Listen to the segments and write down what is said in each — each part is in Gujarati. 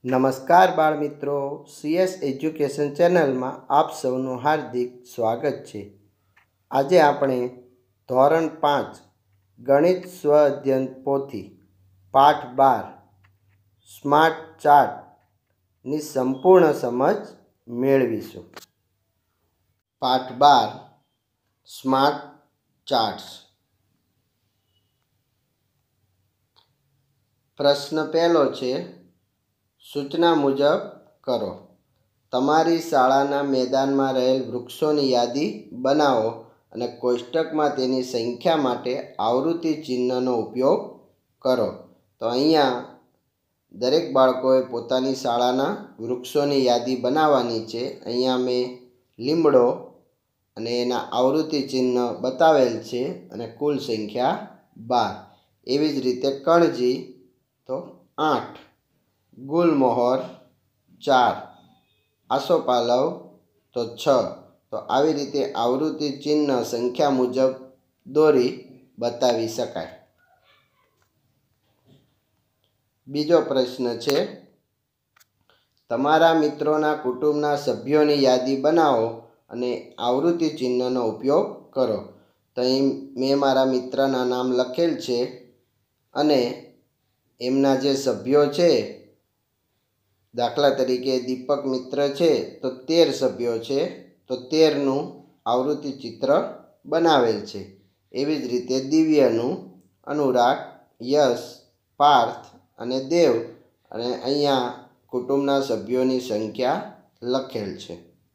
નમસ્કાર બાળ મિત્રો, CS એજ્યુકેશન ચેનલમાં આપ સૌનું હાર્દિક સ્વાગત છે। આજે આપણે ધોરણ 5 ગણિત સ્વ અધ્યયન પોથી પાઠ 12 સ્માર્ટ ચાર્ટની સંપૂર્ણ સમજ મેળવીશું। પાઠ 12 સ્માર્ટ ચાર્ટ્સ। પ્રશ્ન પહેલો છે, સૂચના મુજબ કરો। તમારી શાળાના મેદાનમાં રહેલ વૃક્ષોની યાદી બનાવો અને કોષ્ટકમાં તેની સંખ્યા માટે આવૃત્તિ ચિહ્નનો ઉપયોગ કરો। તો અહીંયા દરેક બાળકોએ પોતાની શાળાના વૃક્ષોની યાદી બનાવવાની છે। અહીંયા મેં લીમડો અને એના આવૃત્તિ ચિહ્ન બતાવેલ છે અને કુલ સંખ્યા 12। એવી જ રીતે કણજી તો 8, ગુલમોહર 4, આસોપાલવ તો 6। તો આવી રીતે આવૃત્તિ ચિહ્ન સંખ્યા મુજબ દોરી બતાવી શકાય। બીજો પ્રશ્ન છે, તમારા મિત્રોના કુટુંબના સભ્યોની યાદી બનાવો અને આવૃત્તિ ચિહ્નનો ઉપયોગ કરો। તો અહીં મેં મારા મિત્રના નામ લખેલ છે અને એમના જે સભ્યો છે, દાખલા તરીકે દીપક મિત્ર છે તો 13 સભ્યો છે, તો 13નું આવૃત્તિ ચિત્ર બનાવેલ છે। એવી જ રીતે દિવ્યનું, અનુરાગ, યશ, પાર્થ અને દેવ, અને અહીંયા કુટુંબના સભ્યોની સંખ્યા લખેલ છે।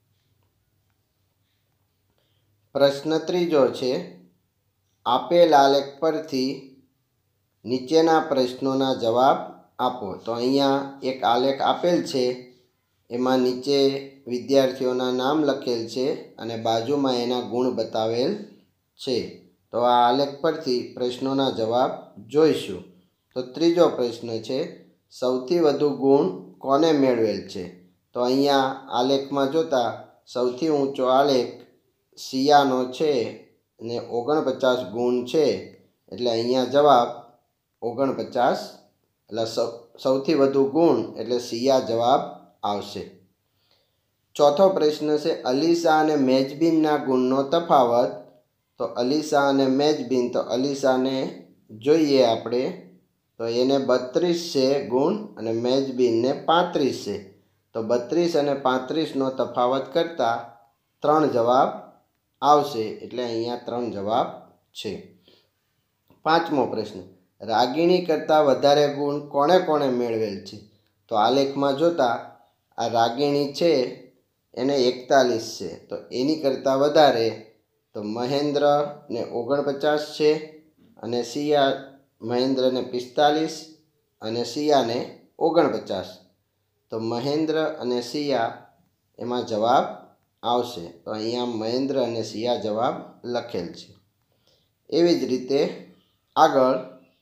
પ્રશ્ન ત્રીજો છે, આપેલ આલેખ પરથી નીચેના પ્રશ્નોના જવાબ આપો। તો અહીંયા એક આલેખ આપેલ છે, એમાં નીચે વિદ્યાર્થીઓના નામ લખેલ છે અને બાજુમાં એના ગુણ બતાવેલ છે। તો આ આલેખ પરથી પ્રશ્નોના જવાબ જોઈશું। તો ત્રીજો પ્રશ્ન છે, સૌથી વધુ ગુણ કોને મેળવેલ છે? તો અહીંયા આલેખમાં જોતા સૌથી ઊંચો આલેખ સિયાનો છે અને 49 ગુણ છે, એટલે અહીંયા જવાબ 49, એટલે સૌથી વધુ ગુણ એટલે સિયા જવાબ આવશે। ચોથો પ્રશ્ન છે, અલીશા અને મેજબીનના ગુણનો તફાવત। તો અલીશા અને મેજબીન, તો અલીશાને જોઈએ આપણે તો એને 32 છે ગુણ અને મેજબીનને 35 છે। તો 32 અને 35નો તફાવત કરતાં 3 જવાબ આવશે, એટલે અહીંયા 3 જવાબ છે। પાંચમો પ્રશ્ન, રાગીણી કરતાં વધારે ગુણ કોણે કોણે મેળવેલ છે? તો આલેખમાં જોતા આ રાગીણી છે એને 41 છે, તો એની કરતાં વધારે તો મહેન્દ્રને 49 છે અને મહેન્દ્રને 45 અને સિયાને 49। તો મહેન્દ્ર અને સિયા એમાં જવાબ આવશે, તો અહીંયા મહેન્દ્ર અને સિયા જવાબ લખેલ છે। એવી જ રીતે આગળ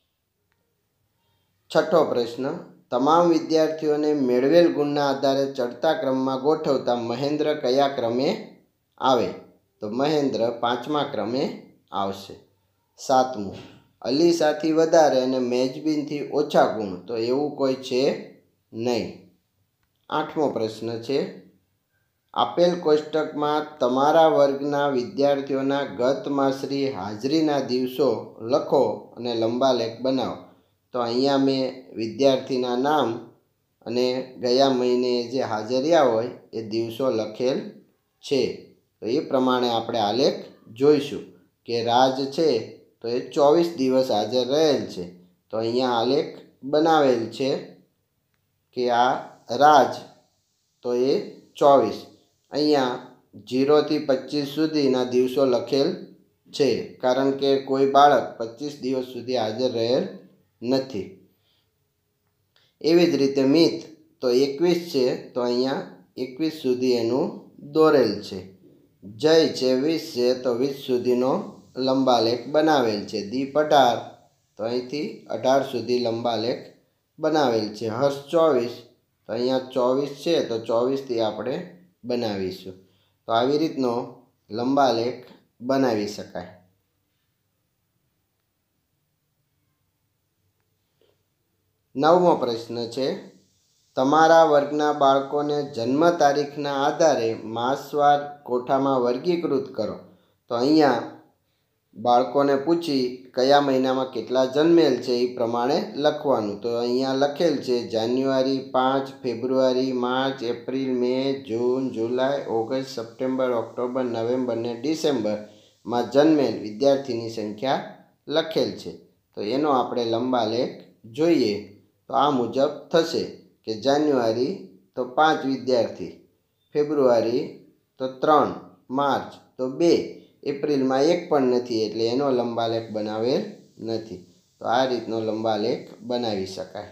છઠ્ઠો પ્રશ્ન, તમામ વિદ્યાર્થીઓને મેળવેલ ગુણના આધારે ચડતા ક્રમમાં ગોઠવતા મહેન્દ્ર કયા ક્રમે આવે? તો મહેન્દ્ર 5મા ક્રમે આવશે। સાતમું, અલીશાથી વધારે અને મેજબીનથી ઓછા ગુણ, તો એવું કોઈ છે નહીં। આઠમો પ્રશ્ન છે, આપેલ કોષ્ટકમાં તમારા વર્ગના વિદ્યાર્થીઓના ગત માસની હાજરીના દિવસો લખો અને લંબાલેખ બનાવો। તો અહીંયા મેં વિદ્યાર્થીના નામ અને ગયા મહિને જે હાજરિયા હોય એ દિવસો લખેલ છે। તો એ પ્રમાણે આપણે આલેખ જોઈશું કે રાજ છે તો એ 24 દિવસ હાજર રહેલ છે, તો અહીંયા આલેખ બનાવેલ છે કે આ રાજ તો એ 24, અહીંયા 0 થી 25 સુધીના દિવસો લખેલ છે, કારણ કે કોઈ બાળક 25 દિવસ સુધી હાજર રહેલ નથી। એવી જ રીતે મિત તો 21 છે, તો અહીંયા 21 સુધી એનું દોરેલ છે। જય છે 20 છે, તો 20 સુધીનો લંબાલેખ બનાવેલ છે। દીપ 18, તો અહીંથી 18 સુધી લંબાલેખ બનાવેલ છે। હર્ષ 24, તો અહીંયા 24 છે, તો 24થી આપણે બનાવીશું। તો આવી રીતનો લંબાલેખ બનાવી શકાય। નવમો પ્રશ્ન છે, તમારા વર્ગના બાળકોને જન્મ તારીખના આધારે માસવાર કોઠામાં વર્ગીકૃત કરો. તો અહીંયા બાળકોને પૂછી કયા મહિનામાં કેટલા જન્મેલ છે એ પ્રમાણે લખવાનું. તો અહીંયા લખેલ છે જાન્યુઆરી 5, ફેબ્રુઆરી, માર્ચ, એપ્રિલ, મે, જૂન, જુલાઈ, ઓગસ્ટ, સપ્ટેમ્બર, ઓક્ટોબર, નવેમ્બર ને ડિસેમ્બરમાં જન્મેલ વિદ્યાર્થીની સંખ્યા લખેલ છે. તો એનો આપણે લંબાલેખ જોઈએ તો આ મુજબ થશે કે જાન્યુઆરી તો 5 વિદ્યાર્થી, ફેબ્રુઆરી તો 3, માર્ચ તો 2, એપ્રિલમાં 1 પણ નથી એટલે એનો લંબાલેખ બનાવેલ નથી. તો આ રીતનો લંબાલેખ બનાવી શકાય.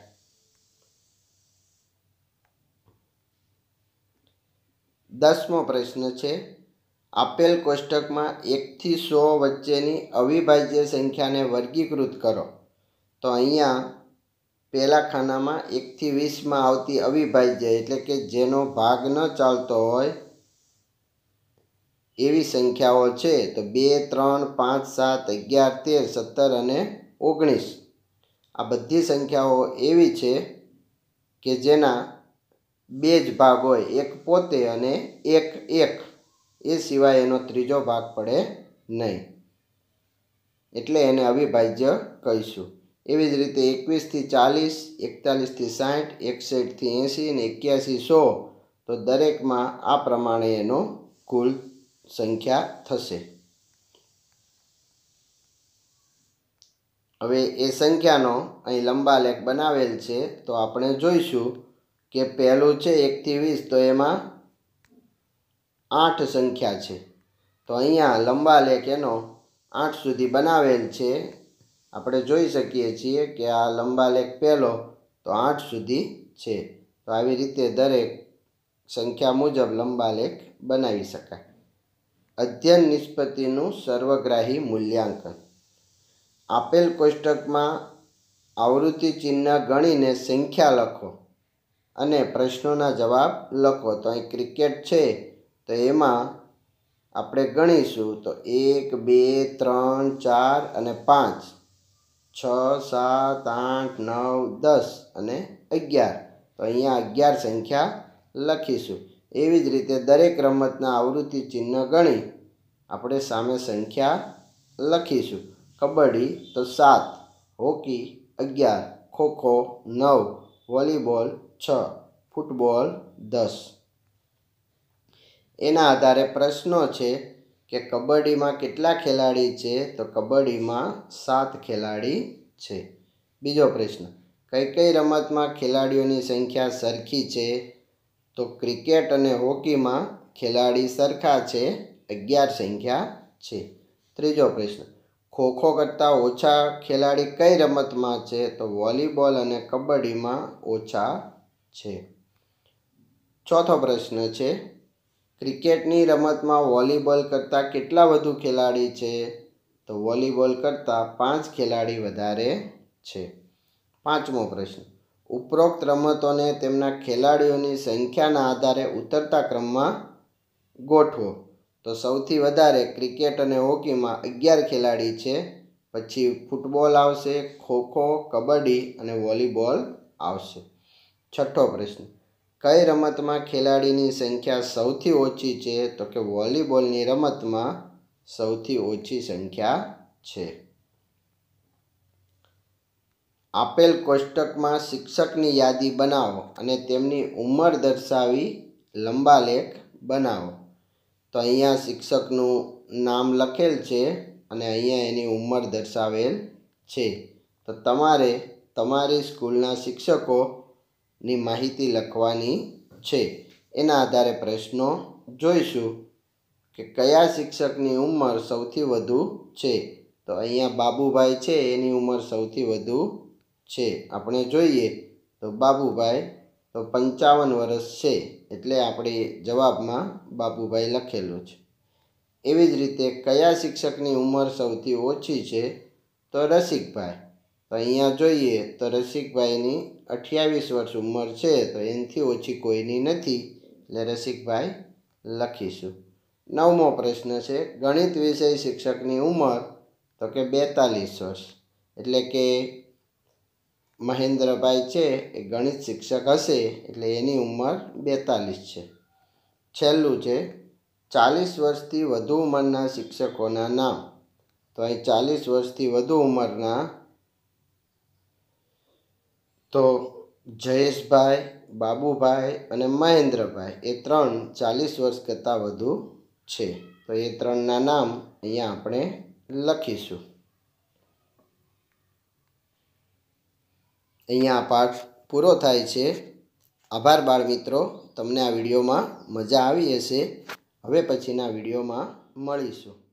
10મો પ્રશ્ન છે, આપેલ કોષ્ટકમાં 1 થી 100 વચ્ચેની અવિભાજ્ય સંખ્યાને વર્ગીકૃત કરો. તો અહીંયા પહેલા ખાનામાં 1 થી 20માં આવતી અવિભાજ્ય એટલે કે જેનો ભાગ ન ચાલતો હોય એવી સંખ્યાઓ છે. તો 2, 3, 5, 7, 11, 13, 17 અને 19. આ બધી સંખ્યાઓ એવી છે કે જેના 2 જ ભાગ હોય, એક પોતે અને એક એ સિવાય એનો ત્રીજો ભાગ પડે નહીં, એટલે એને અવિભાજ્ય કહીશું. એવી જ રીતે 21 થી 40, 41 થી 60, 61 થી 80 અને 81 100. તો દરેકમાં આ પ્રમાણે એનો કુલ સંખ્યા થશે. હવે એ સંખ્યાનો અહીં લંબાલેખ બનાવેલ છે. તો આપણે જોઈશું કે પહેલું છે 1 થી 20, તો એમાં 8 સંખ્યા છે. તો અહીંયા લંબાલેખ એનો 8 સુધી બનાવેલ છે. આપણે જોઈ શકીએ છીએ કે આ લંબાલેખ પહેલો તો 8 સુધી છે. તો આવી રીતે દરેક સંખ્યા મુજબ લંબાલેખ બનાવી શકાય. અધ્યયન નિષ્પત્તિનું સર્વગ્રાહી મૂલ્યાંકન. આપેલ કોષ્ટકમાં આવૃત્તિ ચિહ્ન ગણીને સંખ્યા લખો અને પ્રશ્નોના જવાબ લખો. તો અહીં ક્રિકેટ છે તો એમાં આપણે ગણીશું તો 1, 2, 3, 4 અને 5, 6, 7, 8, 9, 10 અને 11. તો અહીંયા 11 સંખ્યા લખીશું. એવી જ રીતે દરેક રમતના આવૃત્તિ ચિહ્ન ગણી આપણે સામે સંખ્યા લખીશું. કબડ્ડી તો 7, હોકી 11, ખોખો 9, વોલીબોલ 6, ફૂટબોલ 10. એના આધારે પ્રશ્નો છે કે કબડ્ડીમાં કેટલા ખેલાડી છે? તો કબડ્ડીમાં 7 ખેલાડી છે. બીજો પ્રશ્ન, કઈ કઈ રમતમાં ખેલાડીઓની સંખ્યા સરખી છે? તો ક્રિકેટ અને હોકીમાં ખેલાડી સરખા છે, 11 સંખ્યા છે. ત્રીજો પ્રશ્ન, ખોખો કરતાં ઓછા ખેલાડી કઈ રમતમાં છે? તો વોલીબોલ અને કબડ્ડીમાં ઓછા છે. ચોથો પ્રશ્ન છે, ક્રિકેટની રમતમાં વોલીબોલ કરતાં કેટલા વધુ ખેલાડી છે? તો વોલીબોલ કરતાં 5 ખેલાડી વધારે છે. પાંચમો પ્રશ્ન, ઉપરોક્ત રમતોને તેમના ખેલાડીઓની સંખ્યાના આધારે ઉતરતા ક્રમમાં ગોઠવો. તો સૌથી વધારે ક્રિકેટ અને હોકીમાં 11 ખેલાડી છે, પછી ફૂટબોલ આવશે, ખોખો, કબડ્ડી અને વોલીબોલ આવશે. છઠ્ઠો પ્રશ્ન, કઈ રમતમાં ખેલાડીની સંખ્યા સૌથી ઓછી છે? તો કે વોલીબોલની રમતમાં સૌથી ઓછી સંખ્યા છે. આપેલ કોષ્ટકમાં શિક્ષકની યાદી બનાવો અને તેમની ઉંમર દર્શાવી લંબાલેખ બનાવો. તો અહીંયા શિક્ષકનું નામ લખેલ છે અને અહીંયા એની ઉંમર દર્શાવેલ છે. તો તમારે તમારી સ્કૂલના શિક્ષકોની માહિતી લખવાની છે. એના આધારે પ્રશ્નો જોઈશું કે કયા શિક્ષકની ઉંમર સૌથી વધુ છે? તો અહીંયા બાબુભાઈ છે એની ઉંમર સૌથી વધુ છે. આપણે જોઈએ તો બાબુભાઈ તો 55 વર્ષ છે, એટલે આપણે જવાબમાં બાબુભાઈ લખેલું છે. એવી જ રીતે કયા શિક્ષકની ઉંમર સૌથી ઓછી છે? તો રસિકભાઈ. તો અહીંયા જોઈએ તો રસિકભાઈની 28 વર્ષ ઉંમર છે, તો એનાથી ઓછી કોઈની નથી, એટલે રસિકભાઈ લખીશું. 9મો પ્રશ્ન છે, ગણિત વિષય શિક્ષકની ઉંમર? તો કે 42 વર્ષ, એટલે કે મહેન્દ્રભાઈ છે એ ગણિત શિક્ષક હશે એટલે એની ઉંમર 42 છે. છેલ્લું છે 40 વર્ષથી વધુ ઉંમરના શિક્ષકોના નામ. તો અહીં 40 વર્ષથી વધુ ઉંમરના તો જયેશભાઈ, બાબુભાઈ અને મહેન્દ્રભાઈ એ ત્રણ 40 વર્ષ કરતાં વધુ છે. તો એ ત્રણના નામ અહીંયા આપણે લખીશું. અહીંયા આ પાઠ પૂરો થાય છે. આભાર બાળ મિત્રો. તમને આ વિડીયોમાં મજા આવી હશે. હવે પછીના વિડીયોમાં મળીશું.